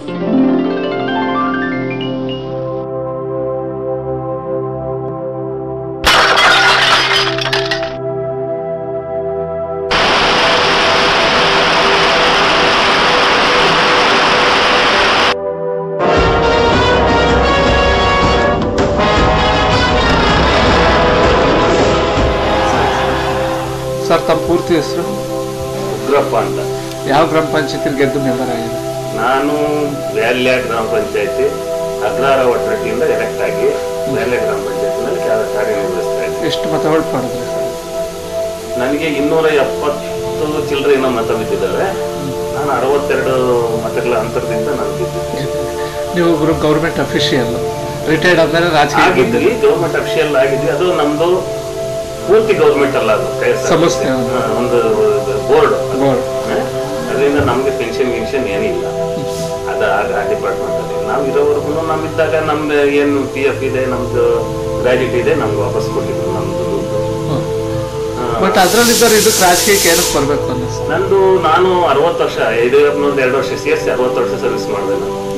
Sir ತಮ್ಮ ಪೂರ್ತಿ ಹೆಸರು? ಉಗ್ರಪ್ಪ ಅಂತ. ಯಾವ ಗ್ರಾಮ ಪಂಚಾಯತಿ ಗೆದ್ದು ಮೆಂಬರ್ ಆಗಿದೆ? ನಾನು ವ್ಯಾಲ್ಯ ಗ್ರಾಮ ಪಂಚಾಯತಿ ಅಗ್ರಹಾರ ಒಟ್ಟರಟ್ಟಿಯಿಂದ ಎಲೆಕ್ಟ್ ಆಗಿ ವ್ಯಾಲ್ಯ ಗ್ರಾಮ ಪಂಚಾಯತಿನಲ್ಲಿ ಕಾರ್ಯನಿರ್ವಹಿಸ್ತಾ ಇದ್ದೆ. ಎಷ್ಟು ಮತಗಳು ಪಡೆದ್ರಿ ಸರ್? ನನಗೆ 270 ಚಿಲ್ಲರೆ ಏನೋ ಮತ ಬಿದ್ದಿದ್ದಾವೆ. ನಾನು 62 ಮತಗಳ ಅಂತರದಿಂದ ನಾನು ಗೆದ್ದಿದ್ದೆ. ನೀವು ಒಬ್ಬರು ಗೌರ್ಮೆಂಟ್ ಅಫಿಷಿಯಲ್, ರಿಟೈರ್ಡ್ ಆದ್ಮೇಲೆ ರಾಜಕೀಯ ಆಗಿದ್ರಿ. Government official ಆಗಿದ್ವಿ. ಅದು ನಮ್ದು ಪೂರ್ತಿ ಗೌರ್ಮೆಂಟ್ ಅಲ್ಲ, ಅದು ಸಂಸ್ಥೆ, ಒಂದು ಬೋರ್ಡ್. ಅದರಿಂದ ನಮ್ಗೆ ಪೆನ್ಷನ್ ಗಿನ್ಷನ್ ಏನಿಲ್ಲ. ಅದ ಆ ಡಿಪಾರ್ಟ್ಮೆಂಟ್ ಅಲ್ಲಿ ನಾವು ಇರೋವರೆಗೂ ನಮ್ಮಿದ್ದಾಗ ನಮ್ದು ಏನು PF ಇದೆ, ನಮ್ದು ಗ್ರಾಜ್ಯುಯೇಟ್ ಇದೆ, ನಮ್ಗೆ ವಾಪಸ್ ಕೊಟ್ಟಿದ್ರು ನಮ್ದು ದುಡ್ಡು. ಬಟ್ ಅದ್ರಲ್ಲಿದ್ದಾರೆ ಇದಕ್ಕೆ ರಾಜಕೀಯಕ್ಕೆ ಏನಕ್ಕೆ ಬರ್ಬೇಕು ಅನ್ನಿಸ್ತು? ನಾನು 60 ವರ್ಷ 2 ವರ್ಷ ಸೇರಿಸಿ 60 ವರ್ಷ ಸರ್ವಿಸ್ ಮಾಡಿದೆ.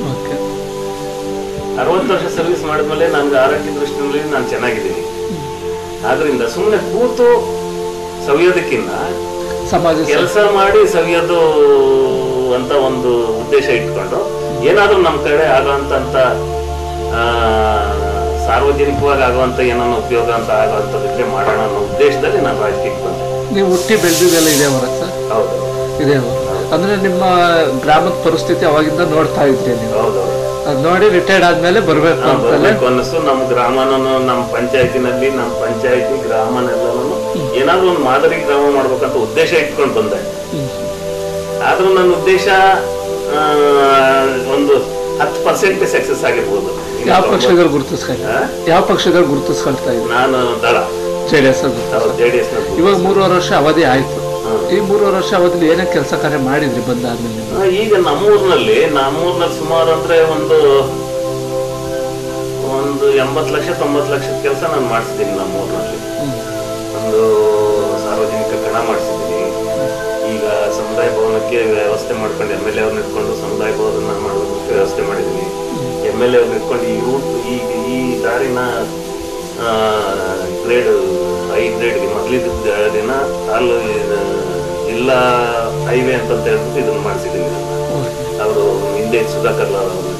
ನಾನು 60 ವರ್ಷ ಸರ್ವಿಸ್ ಮಾಡಿದ್ಮೇಲೆ ನನ್ಗೆ ಆರೋಗ್ಯ ದೃಷ್ಟಿಯಲ್ಲಿ ನಾನು ಚೆನ್ನಾಗಿದ್ದೀನಿ. ಆದ್ರಿಂದ ಸುಮ್ಮನೆ ಕೂತು ಸವಿಯೋದಕ್ಕಿಂತ ಸಮಾಜ ಕೆಲಸ ಮಾಡಿ ಸವಿಯೋದು ಅಂತ ಒಂದು ಉದ್ದೇಶ ಇಟ್ಕೊಂಡು ಏನಾದ್ರೂ ನಮ್ಮ ಕಡೆ ಆಗುವಂತ ಸಾರ್ವಜನಿಕವಾಗಿ ಆಗುವಂತ ಏನನ್ನ ಉಪಯೋಗ ಅಂತ ಆಗುವಂತದಕ್ಕೆ ಮಾಡೋಣ ಅನ್ನೋ ಉದ್ದೇಶದಲ್ಲಿ ನಾನು ರಾಜಕೀಯಕ್ಕೆ ಬಂದೆ. ನೀವು ಹುಟ್ಟಿ ಬೆಳೆದಿದ್ದೆಲ್ಲ ಇದೇ ಊರ ಸರ್? ಹೌದು, ಇದೇ ಊರು. ಅಂದ್ರೆ ನಿಮ್ಮ ಗ್ರಾಮದ ಪರಿಸ್ಥಿತಿ ಅವಾಗಿಂದ ನೋಡ್ತಾ ಇದ್ರಿ ನೀವು? ಹೌದೌದು. ಅದ್ ನೋಡಿ ರಿಟೈರ್ಡ್ ಆದ್ಮೇಲೆ ಬರ್ಬೇಕು ಅನ್ನಿಸ್ತು. ನಮ್ಮ ಗ್ರಾಮನೂ, ನಮ್ಮ ಪಂಚಾಯತಿನಲ್ಲಿ, ನಮ್ಮ ಪಂಚಾಯತಿ ಗ್ರಾಮನೆಲ್ಲನೂ ಏನಾದ್ರೂ ಒಂದು ಮಾದರಿ ಗ್ರಾಮ ಮಾಡ್ಬೇಕಂತ ಉದ್ದೇಶ ಇಟ್ಕೊಂಡು ಬಂದೆ. ಆದ್ರೂ ನನ್ನ ಉದ್ದೇಶ ಒಂದು 10% ಸಕ್ಸಸ್ ಆಗಿರ್ಬೋದು. ಯಾವ ಪಕ್ಷದಲ್ಲಿ ಗುರುತಿಸ್ಕೊಳ್ತಾ ಇದ್ರು? ನಾನು ದಳ JDS. ಇವಾಗ 3.5 ವರ್ಷ ಅವಧಿ ಆಯ್ತು. ಈ 3.5 ವರ್ಷ ಅವಧಿಲಿ ಏನೇ ಕೆಲಸ ಕಾರ್ಯ ಮಾಡಿದ್ರಿ ಬಂದಾದ್ಮೇಲೆ? ಈಗ ನಮ್ಮೂರ್ನಲ್ಲಿ ಸುಮಾರು ಅಂದ್ರೆ ಒಂದು 80 ಲಕ್ಷ 90 ಲಕ್ಷದ ಕೆಲಸ ನಾನು ಮಾಡಿಸಿದ್ದೀನಿ ನಮ್ಮೂರ್ನಲ್ಲಿ. ಒಂದು ಸಾರ್ವಜನಿಕ ಕಣ ಮಾಡಿಸಿದ್ದೀನಿ. ಈಗ ಸಮುದಾಯ ಭವನಕ್ಕೆ ವ್ಯವಸ್ಥೆ ಮಾಡ್ಕೊಂಡು MLA ಅವ್ರನ್ನ ಇಟ್ಕೊಂಡು ಸಮುದಾಯ ಭವನ ಮಾಡೋದಕ್ಕೆ ವ್ಯವಸ್ಥೆ ಮಾಡಿದ್ದೀನಿ. MLA ಅವ್ರನ್ನ ಇಟ್ಕೊಂಡು ಈ ದಾರಿನ ಗ್ರೇಡ್ 5 ಗ್ರೇಡ್ಗೆ ಮೊದಲಿದ್ದ ದಿನ ಜಿಲ್ಲಾ ಹೈವೇ ಅಂತ ಹೇಳ್ಬಿಟ್ಟು ಇದನ್ನು ಮಾಡಿಸಿದ್ದೀನಿ. ಅವರು ಹಿಂದೆ ಸುಧಾಕರ್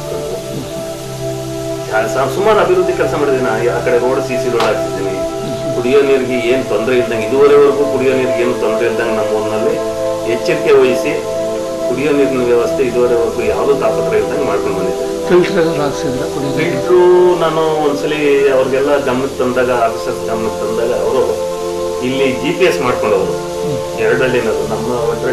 ಸುಮಾರು ಅಭಿವೃದ್ಧಿ ಕೆಲಸ ಮಾಡಿದ್ದೀನಿ. ಆ ಕಡೆ ರೋಡ್ CC ರೋಡ್ ಹಾಕ್ಸಿದ್ದೀನಿ. ಕುಡಿಯೋ ನೀರಿಗೆ ಏನು ತೊಂದರೆ ಇಲ್ದಂಗೆ, ಇದುವರೆವರೆಗೂ ಕುಡಿಯೋ ನೀರಿಗೆ ಏನು ತೊಂದರೆ ಇಲ್ದಂಗೆ ನಮ್ಮ ಊರಿನಲ್ಲಿ ಎಚ್ಚರಿಕೆ ವಹಿಸಿ ಕುಡಿಯೋ ನೀರಿನ ವ್ಯವಸ್ಥೆ ಇದುವರೆವರೆಗೂ ಯಾವುದೂ ತಾಪತ್ರ ಇಲ್ದಂಗೆ ಮಾಡ್ಕೊಂಡು ಬಂದಿದ್ದೆ. ಫಿಲ್ಟ್ರು ನಾನು ಒಂದ್ಸಲಿ ಅವ್ರಿಗೆಲ್ಲ ಗಮನಕ್ಕೆ ತಂದಾಗ, ಆಫೀಸರ್ಸ್ ಗಮನಕ್ಕೆ ತಂದಾಗ ಅವರು ಇಲ್ಲಿ GPS ಮಾಡ್ಕೊಂಡವರು 2 ಹಳ್ಳಿನಲ್ಲೂ, ನಮ್ಮ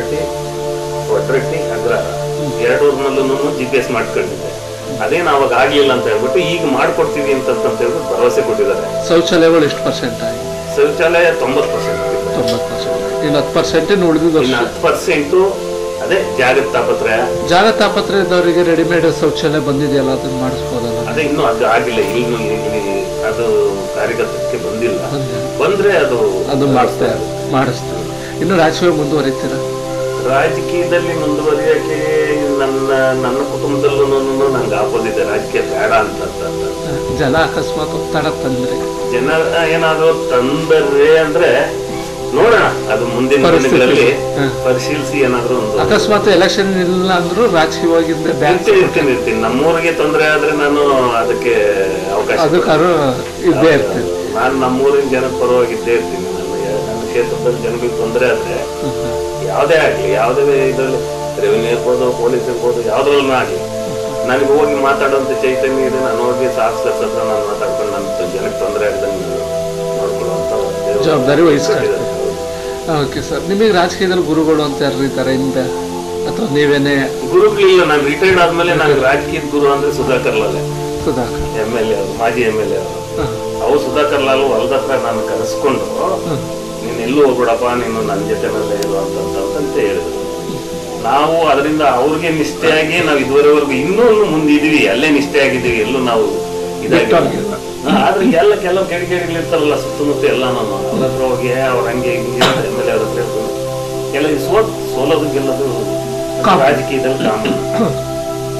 ಒಟ್ರಟ್ಟಿ ಅಗ್ರಹಾರ 2 ಊರಿನಲ್ಲೂ GPS ಮಾಡ್ಕೊಂಡಿದ್ದೆ. ಅದೇನು ಅವಾಗ ಆಗ್ಲಿಲ್ಲ ಅಂತ ಹೇಳ್ಬಿಟ್ಟು ಈಗ ಮಾಡ್ಕೊಡ್ತೀವಿ ಅಂತ ಹೇಳ್ಬಿಟ್ಟು ಭರವಸೆ ಕೊಟ್ಟಿದ್ದಾರೆ. ಶೌಚಾಲಯಗಳು ಎಷ್ಟು ಪರ್ಸೆಂಟ್ ಆಗಿ? ಶೌಚಾಲಯ 90%. ಇನ್ನು 10% ಉಳಿದಿದ್ದು 10% ಅದೇ ಜಾಗದ ತಾಪತ್ರ ಇದ್ದವರಿಗೆ ರೆಡಿಮೇಡ್ ಶೌಚಾಲಯ ಬಂದಿದೆಯಲ್ಲ, ಅದನ್ನ ಮಾಡಿಸ್ಬೋದಲ್ಲ? ಅದೇ ಇನ್ನೂ ಅದು ಆಗಿಲ್ಲ. ಇಲ್ಲಿ ಅದು ಕಾರ್ಯಗತಕ್ಕೆ ಬಂದಿಲ್ಲ. ಬಂದ್ರೆ ಅದು ಮಾಡಿಸ್ತಾರೆ. ಇನ್ನು ರಾಜಕೀಯ ಮುಂದುವರಿತೀರ? ರಾಜಕೀಯದಲ್ಲಿ ಮುಂದುವರಿಯಕ್ಕೆ ನನ್ನ ಕುಟುಂಬದಲ್ಲೂ ನಂಗೆ ಆಪೋಸಿಟ್, ರಾಜಕೀಯ ಬೇಡ ಅಂತ. ಜನ ಅಕಸ್ಮಾತ್ ಒತ್ತಡ ತಂದ್ರೆ, ಜನ ಏನಾದ್ರು ತಂದರೆ ಅಂದ್ರೆ ನೋಡೋಣ, ಅದು ಮುಂದಿನ ದಿನಗಳಲ್ಲಿ ಪರಿಶೀಲಿಸಿ ಏನಾದ್ರು ಒಂದು. ಅಕಸ್ಮಾತ್ ಎಲೆಕ್ಷನ್ ಇಲ್ಲ ಅಂದ್ರೂ ರಾಜಕೀಯವಾಗಿಂದ ಇರ್ತೀನಿ. ನಮ್ಮೂರಿಗೆ ತೊಂದರೆ ಆದ್ರೆ ನಾನು ಅದಕ್ಕೆ ಅವಕಾಶ ಇದ್ದೇ ಇರ್ತೀನಿ. ನಾನು ನಮ್ಮೂರಿನ ಜನದ ಪರವಾಗಿದ್ದೇ ಇರ್ತೀನಿ. ನನ್ನ ಕ್ಷೇತ್ರದಲ್ಲಿ ಜನಗಳಿಗೆ ತೊಂದರೆ ಆದ್ರೆ ಯಾವುದೇ ಆಗ್ಲಿ, ಯಾವುದೇ ಇದರಲ್ಲಿ ರೆವಿನ್ಯೂ ಇರ್ಬೋದು, ಪೊಲೀಸ್ ಇರ್ಬೋದು, ಯಾವ್ದ್ರಲ್ಲೂ ಆಗ್ಲಿ, ನನಗೆ ಹೋಗಿ ಮಾತಾಡುವಂತ ಚೈತನ್ಯ ಇದೆ. ನಾನು ಹೋಗಿ ಆಫೀಸರ್ಸ್ ಹತ್ರ ನಾನು ಮಾತಾಡ್ಕೊಂಡು ನನ್ನ ಜನಕ್ಕೆ ತೊಂದರೆ ಆಗದಂಗೆ ನೋಡ್ಕೊಳ್ಳುವಂತ ಜವಾಬ್ದಾರಿ ವಹಿಸ್ತಾರೆ. ಓಕೆ ಸರ್, ನಿಮಗೆ ರಾಜಕೀಯದಲ್ಲಿ ಗುರುಗಳು ಅಂತ ಯಾರು ಇದ್ದಾರೆ ಹಿಂದೆ, ಅಥವಾ ನೀವೇನೆ? ಗುರುಗಳಿಲ್ಲ. ನಾನು ರಿಟೈರ್ಡ್ ಆದ್ಮೇಲೆ ನನಗೆ ರಾಜಕೀಯದ ಗುರು ಅಂದ್ರೆ ಸುಧಾಕರ್ ಲಾಲ್ MLA ಅವರು, ಮಾಜಿ MLA ಅವರು. ಅವ್ರು ಸುಧಾಕರ್ ಲಾಲ್ ಹೊಲದ ಹತ್ರ ನಾನು ಕರೆಸ್ಕೊಂಡು, ನೀನ್ ಎಲ್ಲೂ ಹೋಗ್ಬಿಡಪ್ಪ, ನೀನು ನನ್ನ ಜೊತೆನಲ್ಲೇ ಇರು ಅಂತ ಹೇಳಿದ್ರು. ನಾವು ಅದರಿಂದ ಅವ್ರಿಗೆ ನಿಷ್ಠೆಯಾಗಿ ನಾವು ಇದುವರೆವರೆಗೂ ಇನ್ನೂ ಮುಂದಿದೀವಿ, ಅಲ್ಲೇ ನಿಷ್ಠೆ ಆಗಿದ್ದೀವಿ. ಎಲ್ಲೂ ನಾವು ಇದಾಗಿಲ್ಲ. ಆದ್ರೆ ಕೆಲವು ಕಿಡಿಗೇಡಿಗಳಿರ್ತಾರಲ್ಲ ಸುತ್ತಮುತ್ತ ಎಲ್ಲ, ನಾನು ಅವ್ರ ಹತ್ರ ಹೋಗಿ ಅವ್ರ ಹಂಗೆ MLA ಅವ್ರ ಹತ್ರ ಕೆಲವು ಸೋಲೋದು ಗೆಲ್ಲೋದು ರಾಜಕೀಯದಲ್ಲಿ ಕಾಮನ್.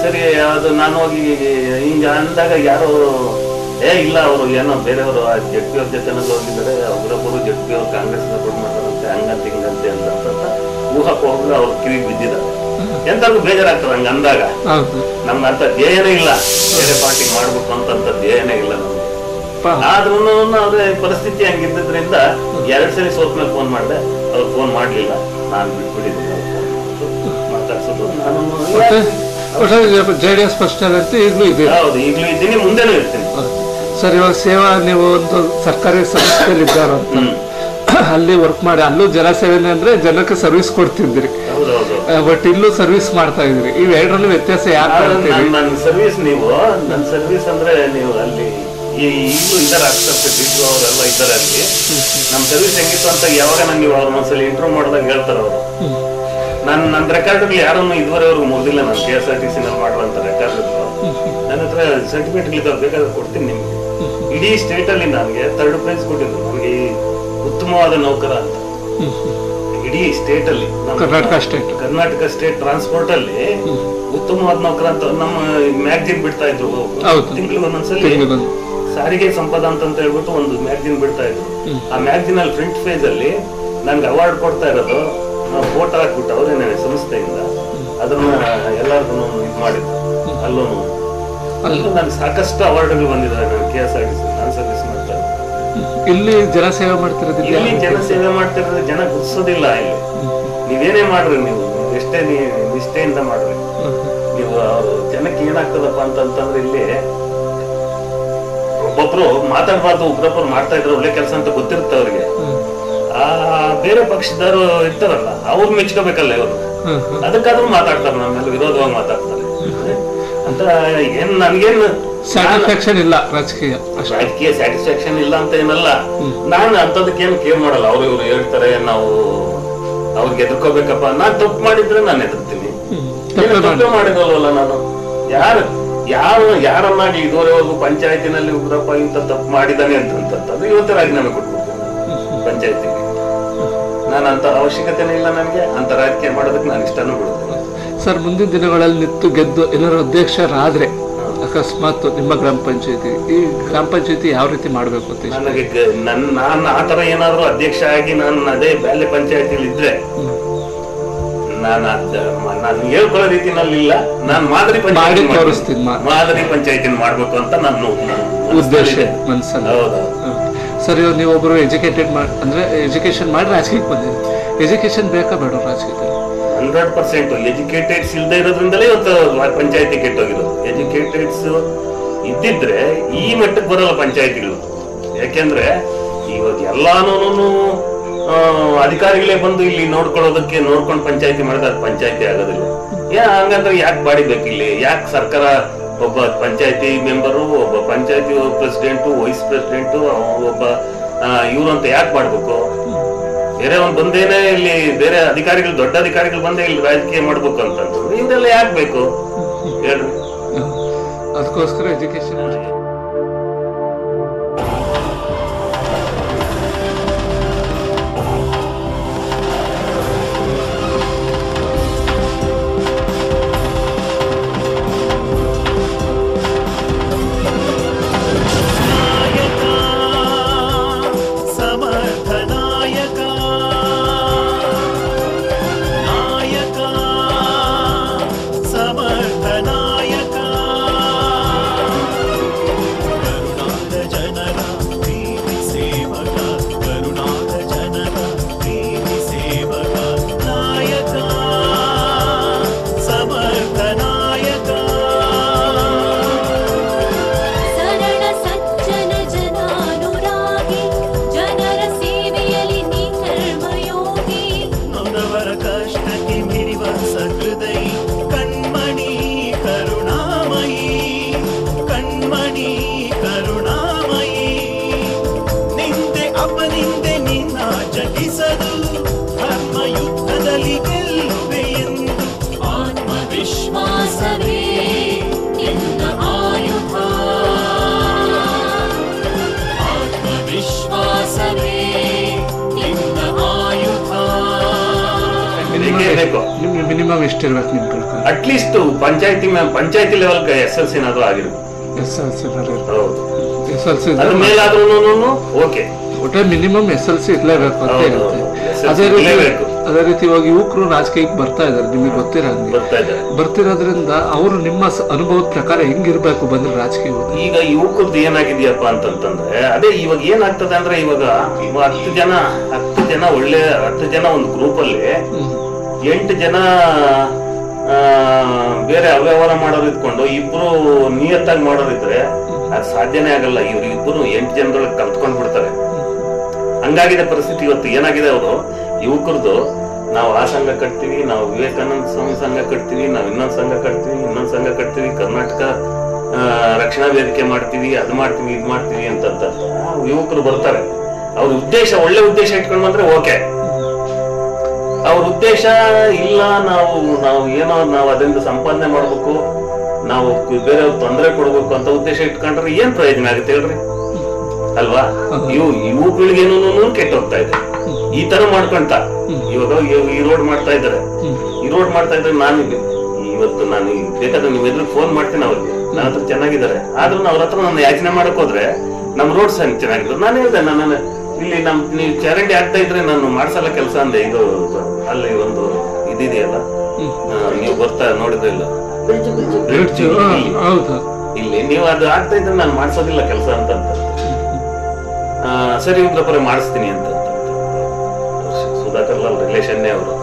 ಸರಿ ಅದು ನಾನು ಹೋಗಿ ಹಿಂಗ ಅಂದಾಗ ಯಾರು ಇಲ್ಲ ಅವರು ಏನೋ ಬೇರೆಯವರು ಜಡ್ಪಿ ಅವ್ರ ಜೊತೆ ಹೋಗಿದ್ದಾರೆ, ಒಬ್ಬರೊಬ್ಬರು ಜಡ್ಪಿ ಅವ್ರು ಕಾಂಗ್ರೆಸ್ ಸಪೋರ್ಟ್ ಮಾಡ್ತಾರಂತೆ, ಹಂಗಂತೆ ಹಿಂಗಂತೆ ಅಂತ ಊಹಕ್ಕೆ ಅವ್ರು ಕಿವಿಗೆ ಬಿದ್ದಿದ್ದಾರೆ. ಎಂತಾದ್ರು ಬೇಜಾರಾಗ್ತದೆ ಹಂಗ ಅಂದಾಗ. ನಮ್ಗೆ ಅಂತ ಧ್ಯೇಯನೇ ಇಲ್ಲ, ಬೇರೆ ಪಾರ್ಟಿ ಮಾಡ್ಬೇಕು ಅಂತ ಧ್ಯೇಯನೇ ಇಲ್ಲ ನಮ್ಗೆ. ಆದ್ರೂ ಅವ್ರ ಪರಿಸ್ಥಿತಿ ಹಂಗಿದ್ದರಿಂದ 2 ಸರಿ ಸೋತ್ ಮೇಲೆ ಫೋನ್ ಮಾಡಿದೆ, ಅವ್ರು ಫೋನ್ ಮಾಡ್ಲಿಲ್ಲ, ನಾನು ಬಿಟ್ಬಿಟ್ಟಿದ್ದೀನಿ ಮಾತಾಡ್ಸೋದು. ನಾನು JDS ಪಕ್ಷದಲ್ಲಿ ಈಗಲೂ ಇದೆ. ಹೌದು, ಈಗಲೂ ಇದ್ದೀನಿ, ಮುಂದೆನೂ ಇರ್ತೀನಿ. ಸರ್, ಇವಾಗ ಸೇವಾ ನೀವು ಒಂದು ಸರ್ಕಾರಿ ಸಂಸ್ಥೆಯಲ್ಲಿ ಇದ್ದಾರಂತ, ಅಲ್ಲಿ ವರ್ಕ್ ಮಾಡಿ ಅಲ್ಲೂ ಜನಸೇವೆನೆ ಅಂದ್ರೆ ಜನಕ್ಕೆ ಸರ್ವಿಸ್ ಕೊಡ್ತಿದ್ರಿ, ಬಟ್ ಇಲ್ಲೂ ಸರ್ವಿಸ್ ಮಾಡ್ತಾ ಇದ್ರಿ. ಇವೆರಡರಲ್ಲೂ ವ್ಯತ್ಯಾಸ ಯಾಕೆ? ನನ್ನ ಸರ್ವಿಸ್ ನನ್ನ ಸರ್ವಿಸ್ ಅಂದ್ರೆ ನೀವು ಅಲ್ಲಿ ಈಗಲೂ ಇದ್ದಾರೆ, ಅಕ್ಷರ ಅವರೆಲ್ಲ ಇದ್ದಾರೆ ಅಲ್ಲಿ. ನಮ್ ಸರ್ವಿಸ್ ಹೆಂಗಿತ್ತು ಅಂತ ಯಾವಾಗ ನೀವು ಅವ್ರ ಒಂದ್ಸಲಿ ಇಂಟರ್ವ್ಯೂ ಮಾಡಿದಾಗ ಹೇಳ್ತಾರ ಅವರು. ನನ್ನ ರೆಕಾರ್ಡ್ ಯಾರನ್ನು ಇದುವರೆವರೆಗೂ ಮುರಿದಿಲ್ಲ. ನಾನು KSRTC ನಲ್ಲಿ ಮಾಡುವಂತ ರೆಕಾರ್ಡ್ ನನ್ನ ಹತ್ರ ಸರ್ಟಿಫಿಕೇಟ್ ಬೇಕಾದ್ರೆ ಕೊಡ್ತೀನಿ ನಿಮ್ಗೆ. ಇಡೀ ಸ್ಟೇಟ್ ಅಲ್ಲಿ ನನಗೆ 3rd ಪ್ರೈಸ್ ಕೊಟ್ಟಿದ್ರು, ನನಗೆ ಉತ್ತಮವಾದ ನೌಕರ ಅಂತ. ಇಡೀ ಸ್ಟೇಟ್ ಅಲ್ಲಿ, ಕರ್ನಾಟಕ ಸ್ಟೇಟ್ ಟ್ರಾನ್ಸ್ಪೋರ್ಟ್ ಅಲ್ಲಿ ಉತ್ತಮವಾದ ನೌಕರ ಅಂತ ನಮ್ಮ ಮ್ಯಾಗಜಿನ್ ಬಿಡ್ತಾ ಇದ್ರು. ತಿಂಗಳಿಗೆ ಒಂದೊಂದ್ಸಲಿ ಸಾರಿಗೆ ಸಂಪದ ಅಂತ ಹೇಳ್ಬಿಟ್ಟು ಒಂದು ಮ್ಯಾಗಜಿನ್ ಬಿಡ್ತಾ ಇದ್ರು. ಆ ಮ್ಯಾಗಜಿನ್ ಅಲ್ಲಿ ಫ್ರಂಟ್ ಪೇಜ್ ಅಲ್ಲಿ ನನ್ಗೆ ಅವಾರ್ಡ್ ಕೊಡ್ತಾ ಇರೋದು, ಫೋಟೋ ಹಾಕ್ಬಿಟ್ಟು ಅವರೇನೇ ಸಂಸ್ಥೆಯಿಂದ ಅದನ್ನ ಎಲ್ಲರಿಗೂ ಇದು ಮಾಡಿದ್ರು. ಅಲ್ಲೂ ನನ್ಗೆ ಸಾಕಷ್ಟು ಅವಾರ್ಡ್ಗಳು ಬಂದಿದ್ದಾರೆ. ನಾನು KSRTC ನಾನು ಸರ್ವಿಸ್ ಮಾಡ್ತಾ ಇದ್ದೆ. ಇಲ್ಲಿ ಜನಸೇವೆ ಮಾಡ್ತಿರೋದು, ಇಲ್ಲಿ ಜನಸೇವೆ ಮಾಡ್ತಿರೋದು ಜನ ಗುರ್ಸೋದಿಲ್ಲ. ಇಲ್ಲಿ ನೀವೇನೇ ಮಾಡ್ರಿ, ನೀವು ಎಷ್ಟೇ ನಿಷ್ಠೆಯಿಂದ ಮಾಡ್ರಿ, ನೀವು ಜನಕ್ಕೆ ಏನಾಗ್ತದಪ್ಪ ಅಂತಂದ್ರೆ ಇಲ್ಲಿ ಒಬ್ಬೊಬ್ರು ಮಾತಾಡ್ಬಾರ್ದು, ಒಬ್ಬರೊಬ್ಬರು ಮಾಡ್ತಾ ಇದ್ರು ಒಳ್ಳೆ ಕೆಲಸ ಅಂತ ಗೊತ್ತಿರುತ್ತೆ ಅವ್ರಿಗೆ. ಆ ಬೇರೆ ಪಕ್ಷದವರು ಇರ್ತಾರಲ್ಲ, ಅವ್ರು ಮೆಚ್ಕೋಬೇಕಲ್ಲ ಇವರು, ಅದಕ್ಕಾದ್ರೂ ಮಾತಾಡ್ತಾರೆ, ನಮ್ಮ ಮೇಲೆ ವಿರೋಧವಾಗಿ ಮಾತಾಡ್ತಾರೆ ಅಂತ. ಏನ್ ನನ್ಗೇನು ಸ್ಯಾಟಿಸ್ಫ್ಯಾಕ್ಷನ್ ಇಲ್ಲ, ರಾಜಕೀಯ ಸ್ಯಾಟಿಸ್ಫ್ಯಾಕ್ಷನ್ ಇಲ್ಲ ಅಂತ ಏನಲ್ಲ. ನಾನು ಅಂತದಕ್ಕೇನು ಕೇರ್ ಮಾಡಲ್ಲ. ಅವ್ರು ಇವ್ರು ಹೇಳ್ತಾರೆ, ನಾವು ಅವ್ರಿಗೆ ಎದುರ್ಕೋಬೇಕಪ್ಪ. ನಾನ್ ತಪ್ಪು ಮಾಡಿದ್ರೆ ನಾನು ಎದುರ್ತೀನಿ, ತಪ್ಪು ಮಾಡಿದಲ್ವಲ್ಲ ನಾನು. ಯಾರನ್ನಾಗಿ ಇದುವರೆವರೆಗೂ ಪಂಚಾಯತಿನಲ್ಲಿ ಉಗ್ರಪ್ಪ ಇಂತ ತಪ್ಪು ಮಾಡಿದಾನೆ ಅಂತಂತದ್ದು ಇವತ್ತೇ ರಾಜೀನಾಮೆ ಕೊಟ್ಬಿಡ್ತೇನೆ ಪಂಚಾಯತಿಗೆ. ನಾನು ಅಂತ ಅವಶ್ಯಕತೆನೇ ಇಲ್ಲ, ನನಗೆ ಅಂತ ರಾಜಕೀಯ ಮಾಡೋದಕ್ಕೆ ನಾನು ಇಷ್ಟನೂ ಬಿಡುತ್ತೇನೆ. ಸರ್, ಮುಂದಿನ ದಿನಗಳಲ್ಲಿ ನಿಂತು ಗೆದ್ದು ಏನಾದ್ರು ಅಧ್ಯಕ್ಷರಾದ್ರೆ ಅಕಸ್ಮಾತ್ ನಿಮ್ಮ ಗ್ರಾಮ ಪಂಚಾಯತಿ, ಈ ಗ್ರಾಮ ಪಂಚಾಯತಿ ಯಾವ ರೀತಿ ಮಾಡ್ಬೇಕು ಅಂತ ನನಗೆ ನಾನು ಆತರ ಏನಾದ್ರು ಅಧ್ಯಕ್ಷ ಆಗಿ ನಾನು ಅದೇ ಬ್ಯಾಲೆ ಪಂಚಾಯತಿಲಿ ಇದ್ರೆ ನಾನು ಹೇಳ್ಕೊಳ್ಳೋ ರೀತಿನಲ್ಲಿ ಇಲ್ಲ. ನಾನು ಮಾದರಿ ಪಂಚಾಯತಿ ಮಾಡ್ಬೇಕು ಅಂತ ನನ್ನ ಉದ್ದೇಶ ಮನಸ್ಸಲ್ಲಿ. ಹೌದಾ ಸರ್, ನೀವೊಬ್ರು ಎಜುಕೇಟೆಡ್ ಅಂದ್ರೆ ಎಜುಕೇಶನ್ ಮಾಡಿ ರಾಜಕೀಯಕ್ಕೆ ಬಂದಿದೆ. ಎಜುಕೇಶನ್ ಬೇಕಾ ಬೇಡ ರಾಜಕೀಯದಲ್ಲಿ? 100% ಎಜುಕೇಟೆಡ್ಸ್ ಇಲ್ಲದೆ ಇರೋದ್ರಿಂದಲೇ ಇವತ್ತು ಪಂಚಾಯತಿ ಕೆಟ್ಟೋಗಿರೋದು. ಎಜುಕೇಟೆಡ್ಸ್ ಇದ್ದಿದ್ರೆ ಈ ಮಟ್ಟಕ್ಕೆ ಬರಲ್ಲ ಪಂಚಾಯತಿಗಳು. ಯಾಕೆಂದ್ರೆ ಇವಾಗ ಎಲ್ಲಾನು ಅಧಿಕಾರಿಗಳೇ ಬಂದು ಇಲ್ಲಿ ನೋಡ್ಕೊಂಡು ಪಂಚಾಯತಿ ಮಾಡಿದ್ರೆ ಅದು ಪಂಚಾಯತಿ ಆಗೋದಿಲ್ಲ. ಹಂಗಂದ್ರೆ ಯಾಕೆ ಬಾಡಿಬೇಕು ಇಲ್ಲಿ? ಯಾಕೆ ಸರ್ಕಾರ ಒಬ್ಬ ಪಂಚಾಯತಿ ಮೆಂಬರು, ಒಬ್ಬ ಪಂಚಾಯತಿ ಪ್ರೆಸಿಡೆಂಟು, ವೈಸ್ ಪ್ರೆಸಿಡೆಂಟು, ಒಬ್ಬ ಇವ್ರು ಅಂತ ಯಾಕೆ ಮಾಡ್ಬೇಕು? ಬೇರೆ ಒಂದು ಬಂದೇನೆ ಇಲ್ಲಿ ಬೇರೆ ಅಧಿಕಾರಿಗಳು, ದೊಡ್ಡ ಅಧಿಕಾರಿಗಳು ಬಂದೇ ಇಲ್ಲಿ ರಾಜಕೀಯ ಮಾಡ್ಬೇಕು ಅಂತಂದ್ರು. ಇವರೆಲ್ಲ ಯಾಕೆ ಬೇಕು ಹೇಳ್ರಿ? ಅದಕ್ಕೋಸ್ಕರ ಎಜುಕೇಶನ್ ಮಿನಿಮಮ್ ಎಷ್ಟಿರ್ಬೇಕು ನಿಮ್ ಪ್ರಕಾರ? ಅಟ್ಲೀಸ್ಟ್ ಪಂಚಾಯತಿ ಲೆವೆಲ್ SLC ಏನಾದ್ರು ಆಗಿರ್ಬೇಕು. SLC ಅದ್ರ ಮೇಲಾದ್ರೂ ಓಕೆ, ಒಟ್ಟೆ ಮಿನಿಮಮ್ SLC ಇರ್ಲೇಬೇಕು ಅಂತ ಹೇಳುತ್ತೆ. ಅದೇ ರೀತಿ ಇವಾಗ ಯುವಕರು ರಾಜಕೀಯಕ್ಕೆ ಬರ್ತಾ ಇದಾರೆ, ನಿಮಗೆ ಬರ್ತಿರೋದ್ರಿಂದ ಅವರು ನಿಮ್ಮ ಅನುಭವದ ಪ್ರಕಾರ ಹೆಂಗಿರ್ಬೇಕು ಬಂದ್ರೆ ರಾಜಕೀಯ? ಈಗ ಯುವಕರದ್ದು ಏನಾಗಿದೆಯಪ್ಪ ಅಂತಂದ್ರೆ, ಅದೇ ಇವಾಗ ಏನಾಗ್ತದೆ ಅಂದ್ರೆ, ಇವಾಗ 10 ಜನ ಒಳ್ಳೆ 10 ಜನ ಒಂದು ಗ್ರೂಪ್ ಅಲ್ಲಿ 8 ಜನ ಬೇರೆ ಅವ್ಯವಹಾರ ಮಾಡೋರು ಇದ್ಕೊಂಡು ಇಬ್ರು ನಿಯತ್ತಾಗಿ ಮಾಡೋರಿದ್ರೆ ಅದು ಸಾಧ್ಯನೇ ಆಗಲ್ಲ. ಇಬ್ರು 8 ಜನದೊಳಗೆ ಕಲ್ತ್ಕೊಂಡ್ ಬಿಡ್ತಾರೆ. ಹಂಗಾಗಿದೆ ಪರಿಸ್ಥಿತಿ ಇವತ್ತು. ಏನಾಗಿದೆ, ಅವರು ಯುವಕರದು ನಾವು ಆ ಸಂಘ ಕಟ್ತೀವಿ, ನಾವು ವಿವೇಕಾನಂದ ಸ್ವಾಮಿ ಸಂಘ ಕಟ್ತೀವಿ, ನಾವು ಇನ್ನೊಂದು ಸಂಘ ಕಟ್ತೀವಿ, ಕರ್ನಾಟಕ ರಕ್ಷಣಾ ವೇದಿಕೆ ಮಾಡ್ತೀವಿ, ಅದು ಮಾಡ್ತೀವಿ, ಇದು ಮಾಡ್ತೀವಿ ಅಂತ ಯುವಕರು ಬರ್ತಾರೆ. ಅವ್ರ ಉದ್ದೇಶ ಒಳ್ಳೆ ಉದ್ದೇಶ ಇಟ್ಕೊಂಡು ಬಂದ್ರೆ ಓಕೆ. ಅವ್ರ ಉದ್ದೇಶ ಇಲ್ಲ, ನಾವು ಅದರಿಂದ ಸಂಪಾದನೆ ಮಾಡ್ಬೇಕು, ನಾವು ಬೇರೆಯವ್ರ ತೊಂದರೆ ಕೊಡ್ಬೇಕು ಅಂತ ಉದ್ದೇಶ ಇಟ್ಕೊಂಡ್ರೆ ಏನ್ ಪ್ರಯೋಜನ ಆಗುತ್ತೆ ಹೇಳ್ರಿ, ಅಲ್ವಾ? ಇವು ಪೀಳಿಗೆನೂ ಕೆಟ್ಟ ಹೋಗ್ತಾ ಇದೆ ಈ ತರ ಮಾಡ್ಕೊಂತ. ಇವಾಗ ಈ ರೋಡ್ ಮಾಡ್ತಾ ಇದ್ದಾರೆ, ನಾನು ಇವತ್ತು ಬೇಕಾದ್ರೆ ನಿಮ್ ಎದುರು ಫೋನ್ ಮಾಡ್ತೀನಿ ಅವ್ರಿಗೆ, ನನ್ನ ಹತ್ರ ಚೆನ್ನಾಗಿದ್ದಾರೆ, ಆದ್ರೂ ಅವ್ರ ಹತ್ರ ನಾನು ಯಾಚನೆ ಮಾಡಕ್ ಹೋದ್ರೆ ನಮ್ ರೋಡ್ಸ್ ಚೆನ್ನಾಗಿದ್ರು. ನಾನು ಹೇಳ್ದೆ, ನಾನು ಇಲ್ಲಿ ನೀವು ಚರಂಡಿ ಆಗ್ತಾ ಇದ್ರೆ ನಾನು ಮಾಡ್ಸಲ್ಲ ಕೆಲಸ ಅಂದೆ. ಇದು ಅಲ್ಲಿ ಒಂದು ಇದಿದೆಯಲ್ಲ, ನೀವು ಬರ್ತಾ ನೋಡಿದ್ರೆ ಇಲ್ಲ, ಇಲ್ಲಿ ನೀವು ಅದು ಆಗ್ತಾ ಇದ್ರೆ ನಾನು ಮಾಡ್ಸೋದಿಲ್ಲ ಕೆಲಸ ಅಂತ. ಸರಿ ಉಗ್ರಪರ ಮಾಡಿಸ್ತೀನಿ ಅಂತ ಸುಧಾಕರ್ ಲಾಲ್ ರಿಲೇಷನ್ನೇ ಅವರು.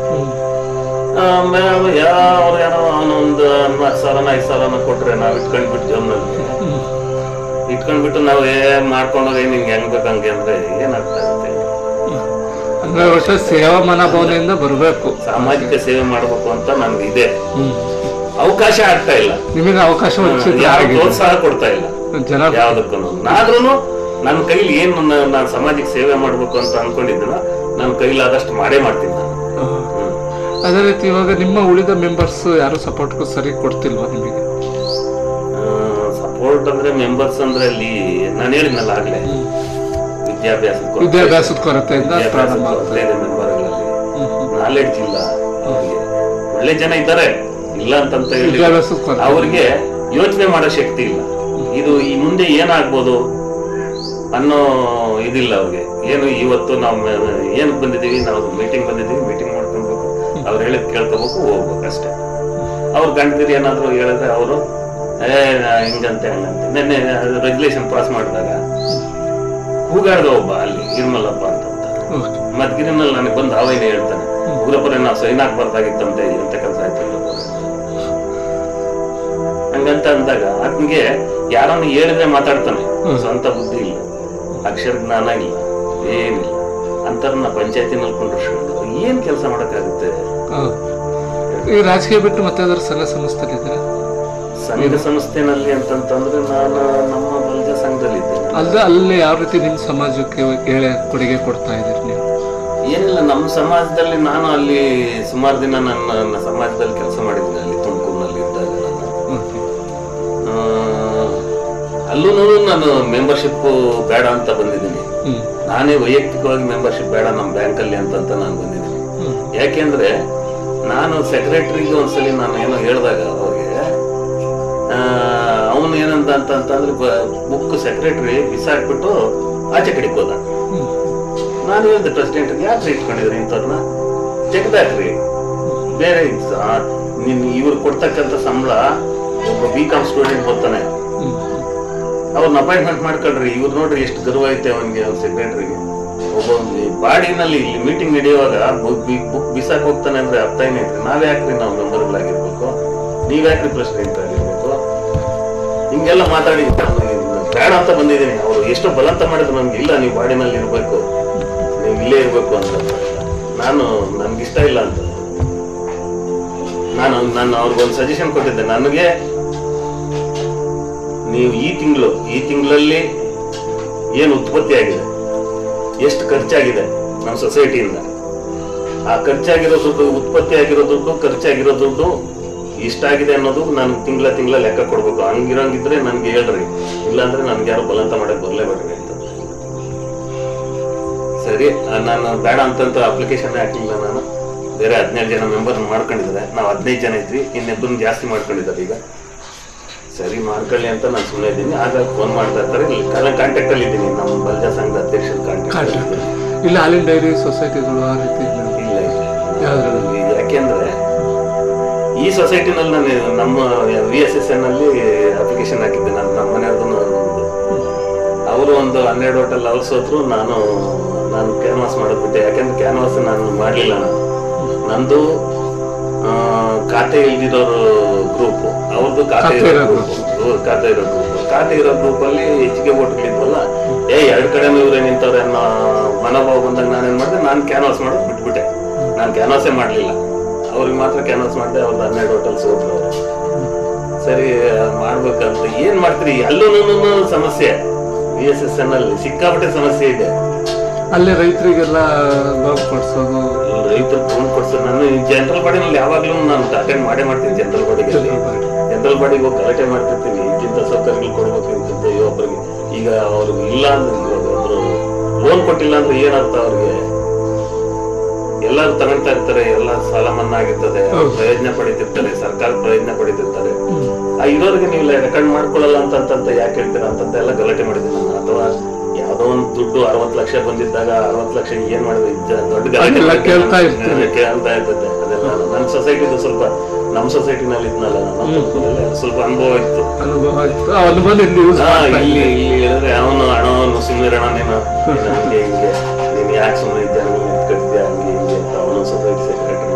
ಯಾರೋ ಅವನೊಂದು 4,000-5,000 ಕೊಟ್ರೆ ನಾವ್ ಇಟ್ಕೊಂಡ್ಬಿಟ್ಟು ಜಮ್ನಲ್ಲಿ ಇಟ್ಕೊಂಡ್ಬಿಟ್ಟು ನಾವ್ ಮಾಡ್ಕೊಂಡೋಗಿ ನಿಂಗೆ ಹೆಂಗ್ ಬೇಕಂಗೆ ಅಂದ್ರೆ ಏನಾಗ್ತಾ ಇರುತ್ತೆ? ಸೇವಾ ಮನೋಭಾವನೆಯಿಂದ ಬರ್ಬೇಕು, ಸಾಮಾಜಿಕ ಸೇವೆ ಮಾಡ್ಬೇಕು ಅಂತ ನನ್ಗೆ ಇದೆ. ಅವಕಾಶ ಆಗ್ತಾ ಇಲ್ಲ, ನಿಮಗೆ ಅವಕಾಶ ಪ್ರೋತ್ಸಾಹ ಕೊಡ್ತಾ ಇಲ್ಲ ಯಾವ್ದಕ್ಕೂ. ಆದ್ರೂ ನನ್ನ ಕೈಲಿ ಏನು ನಾನು ಸಮಾಜಕ್ಕೆ ಸೇವೆ ಮಾಡ್ಬೇಕು ಅಂತ ಅನ್ಕೊಂಡಿದ್ದೀನ, ನನ್ನ ಕೈಲಾದಷ್ಟು ಮಾಡೇ ಮಾಡ್ತೀನಿ ನಾನು. ಅದೇ ರೀತಿ ಇವಾಗ ನಿಮ್ಮ ಉಳಿದ ಮೆಂಬರ್ಸ್ ಯಾರು ಸಪೋರ್ಟ್ ಸರಿ ಕೊಡ್ತಿಲ್ವಾ ನಿಮಗೆ? ಸಪೋರ್ಟ್ ಅಂದ್ರೆ ಮೆಂಬರ್ಸ್ ಅಂದ್ರೆ ಅಲ್ಲಿ ನಾನು ಹೇಳಿದ್ನಲ್ಲ ಆಗ್ಲೇ, ವಿದ್ಯಾಭ್ಯಾಸದ ಕೊರತೆಯಿಂದ ಮೆಂಬರ್ಗಳಲ್ಲಿ ನಾಲೆಡ್ಜ್ ಇಲ್ಲ. ಒಳ್ಳೆ ಜನ ಇದ್ದಾರೆ, ಇಲ್ಲ ಅಂತಂತ ಹೇಳಿ ಅವ್ರಿಗೆ ಯೋಚನೆ ಮಾಡೋ ಶಕ್ತಿ ಇಲ್ಲ. ಇದು ಈ ಮುಂದೆ ಏನಾಗ್ಬೋದು ಅನ್ನೋ ಇದಿಲ್ಲ ಅವ್ರಿಗೆ. ಏನು ಇವತ್ತು ನಾವು ಏನಕ್ಕೆ ಬಂದಿದ್ದೀವಿ, ನಾವು ಮೀಟಿಂಗ್ ಮಾಡ್ಕೊಬೇಕು, ಅವ್ರು ಹೇಳಿದ್ ಕೇಳ್ಕೋಬೇಕು, ಹೋಗ್ಬೇಕು ಅಷ್ಟೇ. ಅವ್ರ ಗಂಡದಿರಿ ಏನಾದ್ರು ಹೇಳಿದ್ರೆ ಅವರು ಹಿಂಗಂತೆ ಹಂಗಂತೆ. ನಿನ್ನೆ ರೆಗ್ಯುಲೇಷನ್ ಪಾಸ್ ಮಾಡಿದಾಗ ಹೂಗಾಡ್ದ ಒಬ್ಬ ಅಲ್ಲಿ ಇರ್ಮಲ್ಲಪ್ಪ ಅಂತ ಮದ್ಗಿರಿನಲ್ಲಿ ನನಗೆ ಬಂದು ಅವೈನೇ ಹೇಳ್ತಾನೆ, ಉಗ್ರಪರ ನಾವು ಸೈನ್ ಹಾಕ್ಬಾರ್ದಾಗಿತ್ತಂತೆ, ಎಂತ ಕೆಲಸ ಆಯ್ತು ಹಂಗಂತ ಅಂದಾಗ ಆತನಿಗೆ ಯಾರನ್ನು ಹೇಳಿದ್ರೆ ಮಾತಾಡ್ತಾನೆ, ಸ್ವಂತ ಬುದ್ಧಿ ಇಲ್ಲ, ಅಕ್ಷರ ಜ್ಞಾನ ಇಲ್ಲ, ಏನಿಲ್ಲ. ಅಂತರ್ನ ಪಂಚಾಯತಿನಲ್ಲಿ ಕೊಂಡ್ರು ಏನ್ ಕೆಲಸ ಮಾಡಕ್ಕಾಗುತ್ತೆ? ಈ ರಾಜಕೀಯ ಬಿಟ್ಟು ಮತ್ತೆ ಅದರ ಸಂಘ ಸಂಸ್ಥೆನಲ್ಲಿ ಅಂತಂತಂದ್ರೆ ನಾನು ನಮ್ಮ ಬಲ್ಜ ಸಂಘದಲ್ಲಿ ಇದ್ದೇನೆ. ಅಲ್ಲಿ ಯಾವ ರೀತಿ ನಿಮ್ ಸಮಾಜಕ್ಕೆ ಕೊಡುಗೆ ಕೊಡ್ತಾ ಇದ್ದೀರಿ ನೀವು? ಏನಿಲ್ಲ, ನಮ್ಮ ಸಮಾಜದಲ್ಲಿ ನಾನು ಅಲ್ಲಿ ಸುಮಾರು ದಿನ ನನ್ನ ಸಮಾಜದಲ್ಲಿ ಕೆಲಸ ಮಾಡಿದ್ದೀನಿ. ಅಲ್ಲಿ ತುಮಕೂರಿನಲ್ಲಿ ಇದ್ದಾಗ ಅಲ್ಲೂ ನಾನು ಮೆಂಬರ್ಶಿಪ್ ಬೇಡ ಅಂತ ಬಂದಿದ್ದೀನಿ. ನಾನೇ ವೈಯಕ್ತಿಕವಾಗಿ ಮೆಂಬರ್ಶಿಪ್ ಬೇಡ ನಮ್ಮ ಬ್ಯಾಂಕಲ್ಲಿ ಅಂತ ನಾನು ಬಂದಿದ್ದೀನಿ. ಯಾಕೆಂದ್ರೆ ನಾನು ಸೆಕ್ರೆಟರಿಗೆ ಒಂದ್ಸಲಿ ನಾನು ಏನೋ ಹೇಳಿದಾಗ ಅವ್ರಿಗೆ ಅವನು ಏನಂತ ಅಂತಂದ್ರೆ ಬುಕ್ ಸೆಕ್ರೆಟರಿ ಬಿಸಾಕ್ಬಿಟ್ಟು ಆಚೆ ಕಡೆಗೆ ಹೋದ. ನಾನು ಹೇಳಿದೆ ಪ್ರೆಸಿಡೆಂಟ್ಗೆ, ಯಾಕೆ ಇಟ್ಕೊಂಡಿದ್ರಿ ಇಂಥವ್ರನ್ನ, ತೆಗ್ದಾಕ್ರಿ, ಬೇರೆ ಇವ್ರು ಕೊಡ್ತಕ್ಕಂಥ ಸಂಬಳ ಒಬ್ಬ BCom ಸ್ಟೂಡೆಂಟ್ ಬರ್ತಾನೆ, ಅವ್ರನ್ನ ಅಪಾಯಿಂಟ್ಮೆಂಟ್ ಮಾಡ್ಕೊಳ್ರಿ, ಇವ್ರು ನೋಡ್ರಿ ಎಷ್ಟು ಗರ್ವ ಐತೆ ಅವನಿಗೆ, ಅವ್ನ ಸೆಕ್ರೆಟರಿಗೆ. ಒಬ್ಬ ಬಾಡಿನಲ್ಲಿ ಇಲ್ಲಿ ಮೀಟಿಂಗ್ ನಡೆಯುವಾಗ ಬುಕ್ ಬಿಸಾಕ್ ಹೋಗ್ತಾನೆ ಅಂದ್ರೆ ಅರ್ಥ ಏನೈತ್ರಿ? ನಾವೇ ಯಾಕ್ರಿ ನಾವು ಮೆಂಬರ್ಗಳಾಗಿರ್ಬೇಕು, ನೀವ್ಯಾಕ್ರಿ ಪ್ರೆಸಿಡೆಂಟ್ ಆಗಿರ್ಬೇಕು? ಹಿಂಗೆಲ್ಲ ಮಾತಾಡಿ ಬೇಡ ಅಂತ ಬಂದಿದ್ದೀನಿ. ಅವರು ಎಷ್ಟೋ ಬಲವಂತ ಮಾಡಿದ್ರು ನನ್ಗೆ, ಇಲ್ಲ ನೀವು ಬಾಡಿನಲ್ಲಿ ಇರ್ಬೇಕು, ನೀವು ಇಲ್ಲೇ ಇರ್ಬೇಕು ಅಂತ. ನನ್ಗಿಷ್ಟ ಇಲ್ಲ ಅಂತ ನಾನು ಅವ್ರಿಗೊಂದು ಸಜೆಷನ್ ಕೊಟ್ಟಿದ್ದೆ. ನನಗೆ ನೀವು ಈ ತಿಂಗಳಲ್ಲಿ ಏನು ಉತ್ಪತ್ತಿ ಆಗಿದೆ, ಎಷ್ಟು ಖರ್ಚಾಗಿದೆ ನಮ್ಮ ಸೊಸೈಟಿಯಿಂದ, ಆ ಖರ್ಚಾಗಿರೋ ದುಡ್ಡು, ಉತ್ಪತ್ತಿ ಆಗಿರೋ ದುಡ್ಡು, ಖರ್ಚಾಗಿರೋ ದುಡ್ಡು ಇಷ್ಟಾಗಿದೆ ಅನ್ನೋದು ನಾನು ತಿಂಗಳ ಲೆಕ್ಕ ಕೊಡ್ಬೇಕು. ಹಂಗಿರಂಗಿದ್ರೆ ನನ್ಗೆ ಹೇಳ್ರಿ, ಇಲ್ಲಾಂದ್ರೆ ನನ್ಗೆ ಯಾರು ಬಲವಂತ ಮಾಡಕ್ ಬರ್ಲೇಬೇಡ್ರಿ ಅಂತ. ಸರಿ, ನಾನು ಬೇಡ ಅಂತಂತ ಅಪ್ಲಿಕೇಶನ್ ಹಾಕಿಲ್ಲ. ನಾನು ಬೇರೆ 17 ಜನ ಮೆಂಬರ್ ಮಾಡ್ಕೊಂಡಿದ್ದಾರೆ. ನಾವು 15 ಜನ ಇದ್ವಿ, ಇನ್ನಿಬ್ಬರನ್ನ ಜಾಸ್ತಿ ಮಾಡ್ಕೊಂಡಿದ್ದಾರೆ. ಈಗ ಸರಿ ಮಾಡ್ಕೊಳ್ಳಿ ಅಂತ ನಾನು ಸುಮ್ಮನೆ ಇದ್ದೀನಿ. ಆಗ ಫೋನ್ ಮಾಡ್ತಾ ಇರ್ತಾರೆ. ಕಾಂಟ್ಯಾಕ್ಟ್ ಅಲ್ಲಿ ಇದ್ದೀನಿ, ನಮ್ಮ ಬಲ್ಜ ಸಂಘದ ಅಧ್ಯಕ್ಷರ ಕಾಂಟ್ಯಾಕ್ಟ್. ಇಲ್ಲ ಹಾಲಿನ ಡೈರಿ ಸೊಸೈಟಿಗಳು ಆ ರೀತಿ ಇಲ್ಲ. ಯಾಕೆಂದ್ರೆ ಈ ಸೊಸೈಟಿನಲ್ಲಿ ನಾನು ನಮ್ಮ VSSN ಅಲ್ಲಿ ಅಪ್ಲಿಕೇಶನ್ ಹಾಕಿದ್ದೆ. ನಮ್ಮ ಮನೆಯವ್ರದ್ದು ಅವರು ಒಂದು 12 ಹೋಟೆಲ್ ಅವ್ರು ಸೋತ್ರು. ನಾನು ಕ್ಯಾನ್ವಾಸ್ ಮಾಡೋದ್ಬಿಟ್ಟೆ. ಯಾಕೆಂದ್ರೆ ಕ್ಯಾನ್ವಾಸ್ ನಾನು ಮಾಡಲಿಲ್ಲ. ನಂದು ಖಾತೆ ಇಲ್ದಿರೋರು ಗ್ರೂಪ್, ಅವ್ರದ್ದು ಖಾತೆ ಇರೋ ಗ್ರೂಪ್. ಖಾತೆ ಇರೋ ಗ್ರೂಪ್ ಅಲ್ಲಿ ಹೆಚ್ಚಿಗೆ ಓಟ್ಗಳಿದ್ವಲ್ಲ, 2 ಕಡೆನೂ ಇವರೇ ನಿಂತವ್ರೆ ಅನ್ನೋ ಮನೋಭಾವ ಬಂದಾಗ ನಾನೇನ್ ಮಾಡಿದೆ, ನಾನು ಕ್ಯಾನ್ವಾಸ್ ಮಾಡೋದು ಬಿಟ್ಬಿಟ್ಟೆ. ನಾನು ಕ್ಯಾನ್ವಾಸೇ ಮಾಡ್ಲಿಲ್ಲ, ಅವ್ರಿಗೆ ಮಾತ್ರ ಕ್ಯಾನ್ವಾಸ್ ಮಾಡಿದೆ. ಅವ್ರದ್ದು 12 ಹೋಟೆಲ್ ಸೋತ್ರು ಅವರು. ಸರಿ ಮಾಡ್ಬೇಕಂತ ಏನ್ ಮಾಡ್ತೀರಿ, ಅಲ್ಲೂ ಸಮಸ್ಯೆ. VSSN ಅಲ್ಲಿ ಸಿಕ್ಕಾಪಟ್ಟೆ ಸಮಸ್ಯೆ ಇದೆ. ಅಲ್ಲಿ ರೈತರಿಗೆಲ್ಲ ಲೋನ್ ಕೊಡ್ಸೋದು, ರೈತರು ಲೋನ್ ಕೊಡ್ಸೋದು. ನಾನು ಜನರಲ್ ಬಾಡಿನಲ್ಲಿ ಯಾವಾಗ್ಲೂ ನಾನು ಅಟೆಂಡ್ ಮಾಡ್ತೀನಿ. ಜನರಲ್ ಬಾಡಿಗೆ ಹೋಗಿ ಗಲಾಟೆ ಮಾಡ್ತಿರ್ತೀನಿ. ಇಂತಿಂತ ಸೌಕರ್ಯಗಳು ಕೊಡ್ಬೇಕು, ಇಂತಿಂತ ಒಬ್ಬರಿಗೆ. ಈಗ ಅವ್ರಿಗೆ ಇಲ್ಲ ಅಂದ್ರೆ, ಒಬ್ರು ಲೋನ್ ಕೊಟ್ಟಿಲ್ಲ ಅಂದ್ರೆ ಏನರ್ಥ ಅವ್ರಿಗೆ? ಎಲ್ಲರೂ ತಗೊಳ್ತಾ ಇರ್ತಾರೆ, ಎಲ್ಲ ಸಾಲ ಮನ್ನಾ ಆಗಿರ್ತದೆ, ಪ್ರಯೋಜನ ಪಡಿತಿರ್ತಾರೆ, ಸರ್ಕಾರ ಪ್ರಯೋಜನ ಪಡಿತಿರ್ತಾರೆ. ಆ ಇರೋರಿಗೆ ನೀವು ರೆಕಾರ್ಡ್ ಮಾಡ್ಕೊಳ್ಳಲ್ಲ ಅಂತ ಯಾಕೆ ಹೇಳ್ತೀರಾ ಅಂತ ಎಲ್ಲ ಗಲಾಟೆ ಮಾಡಿದ್ದೀನಿ ನಾನು. ಅಥವಾ ಯಾವ್ದೋ ಒಂದು ದುಡ್ಡು 60 ಲಕ್ಷ ಬಂದಿದ್ದಾಗ 60 ಲಕ್ಷ ಏನ್ ಮಾಡಿದ್ರೆ ದೊಡ್ಡ ಗಲಾಟೆ ಕೇಳ್ತಾ ಇರ್ತದೆ. ಅದೆಲ್ಲ ನನ್ನ ಸೊಸೈಟಿದು ಸ್ವಲ್ಪ, ನಮ್ಮ ಸೊಸೈಟಿನಲ್ಲಿ ಇದ್ನಲ್ಲ, ಸ್ವಲ್ಪ ಅನುಭವ ಇತ್ತು. ಇಲ್ಲಿ ಹೇಳಿದ್ರೆ ಅವನು ಹಣವನ್ನು ಸುಮ್ಮನೆ ನೀನು ಹಿಂಗೆ ನೀನ್ ಯಾಕೆ ಸುಮ್ಮನೆ ಇದ್ದೆ, ಕಟ್ಟಿದ್ಯಾ ಹಂಗೆ ಹಿಂಗೆ ಅಂತ ಅವನು ಸೊಸೈಟಿ ಸೆಕ್ರೆಟರಿ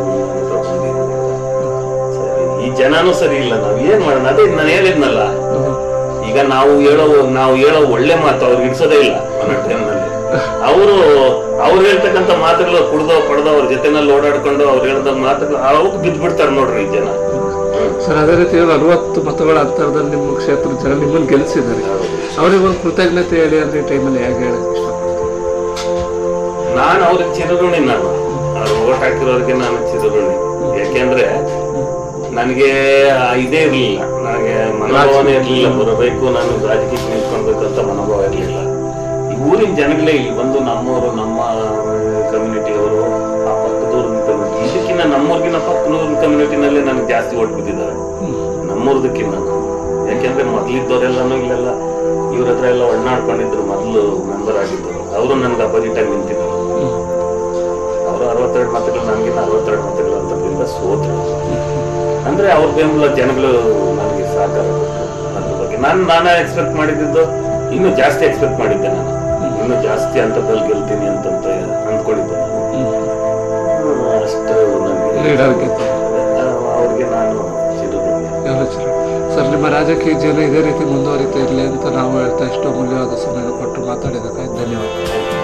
ಸರಿ. ಈ ಜನನೂ ಸರಿ ಇಲ್ಲ. ನಾವ್ ಏನ್ ಮಾಡೋಣ? ಅದೇ ನಾನು ಹೇಳಿದ್ನಲ್ಲ, ಈಗ ನಾವು ಹೇಳೋ ಒಳ್ಳೆ ಮಾತು ಅವ್ರಿಗೆ ಇಡ್ಸೋದೇ ಇಲ್ಲ ಅನ್ನೋ ಟೈಮ್ನಲ್ಲಿ. ಅವ್ರು ಹೇಳ್ತಕ್ಕಂಥ ಮಾತುಗಳು ಕುಡ್ದೋ ಪಡ್ದೋ ಅವ್ರ ಜೊತೆನಲ್ಲಿ ಓಡಾಡ್ಕೊಂಡು ಅವ್ರು ಹೇಳ್ದ ಮಾತುಗಳು ಅವಕ್ಕೆ ಬಿದ್ದ್ಬಿಡ್ತಾರೆ ನೋಡ್ರಿ ಈ ಜನ. ಸರ್, ಅದೇ ರೀತಿ 40 ಮತಗಳ ಅಂತರದಲ್ಲಿ ನಿಮ್ಮ ಕ್ಷೇತ್ರದ ಜನ ನಿಮ್ಮನ್ನು ಗೆಲ್ಲಿಸಿದ್ದಾರೆ. ಅವ್ರಿಗೆ ಒಂದು ಕೃತಜ್ಞತೆ ಹೇಳಿ ಅಂದ್ರೆ ಈ ಟೈಮಲ್ಲಿ ಹೇಗೆ ಹೇಳಕ್ ಇಷ್ಟಪಡ್ತೀನಿ? ನಾನು ಅವ್ರಿಗೆ ಚಿರಋಣಿ. ಅವ್ರು ಓಟ್ ಹಾಕಿರೋರಿಗೆ ನಾನು ಚಿರಋಣಿ. ಯಾಕೆಂದ್ರೆ ನನಗೆ ಇದೇ ಇರ್ಲಿಲ್ಲ, ನನಗೆ ಮನೋಭಾವನೆ ಇರ್ಲಿಲ್ಲ. ಬರಬೇಕು, ನಾನು ರಾಜಕೀಯಕ್ಕೆ ನಿಂತ್ಕೊಳ್ಬೇಕು ಅಂತ ಮನೋಭಾವ ಇರ್ಲಿಲ್ಲ. ಈ ಊರಿನ ಜನಗಳೇ ಇಲ್ಲಿ ಬಂದು ನಮ್ಮವರು, ನಮ್ಮ ಕಮ್ಯುನಿಟಿಯವರು, ಆ ಪಕ್ಕದೂರಿನ ಕಮ್ಯುನಿಟಿ, ಇದಕ್ಕಿಂತ ನಮ್ಮೂರ್ಗಿನ ಪಕ್ಕನೂರಿನ ಕಮ್ಯುನಿಟಿನಲ್ಲೇ ನನಗೆ ಜಾಸ್ತಿ ಓಟ್ ಬಿದ್ದಿದ್ದಾರೆ ನಮ್ಮೂರ್ದಕ್ಕಿಂತ. ಯಾಕೆಂದ್ರೆ ಮೊದ್ಲಿದ್ದವರೆಲ್ಲಾನು ಇಲ್ಲೆಲ್ಲ ಇವ್ರ ಹತ್ರ ಎಲ್ಲ ಒಣ್ಣಾಡ್ಕೊಂಡಿದ್ರು. ಮೊದಲು ಮೆಂಬರ್ ಆಗಿದ್ರು, ಅವರು ನನ್ಗೆ ಅಪೋಸಿಟ್ ಆಗಿ ನಿಂತಿದ್ರು. ಅವರು 62 ಮತಗಳು, ನನಗಿನ್ನ 62 ಮತಗಳು ಅಂತದ್ರಿಂದ ಸೋತ್ರು. ಅಂದ್ರೆ ಅವ್ರ ಬೆಂಬಲ ಜನಗಳು ನನಗೆ ಸಹಕಾರ ಕೊಟ್ಟರು. ಅದ್ರ ಬಗ್ಗೆ ನಾನೇ ಎಕ್ಸ್ಪೆಕ್ಟ್ ಮಾಡಿದ್ದು ಇನ್ನೂ ಜಾಸ್ತಿ ಎಕ್ಸ್ಪೆಕ್ಟ್ ಮಾಡಿದ್ದೆ. ನಾನು ಇನ್ನೂ ಜಾಸ್ತಿ ಹಂತದಲ್ಲಿ ಗೆಲ್ತೀನಿ ಅಂತ ಅಂದ್ಕೊಂಡಿದ್ದೆ ನಾನು. ಅಷ್ಟು ಅವ್ರಿಗೆ ನಾನು ಸರ್, ನಿಮ್ಮ ರಾಜಕೀಯ ಜೀವನ ಇದೇ ರೀತಿ ಮುಂದುವರಿತಾ ಇರಲಿ ಅಂತ ನಾವು ಹೇಳ್ತಾ, ಎಷ್ಟೋ ಮೂಲ್ಯವಾದ ಸಮಯ ಕೊಟ್ಟು ಮಾತಾಡಿದ್ದಕ್ಕಾಗಿ ಧನ್ಯವಾದ.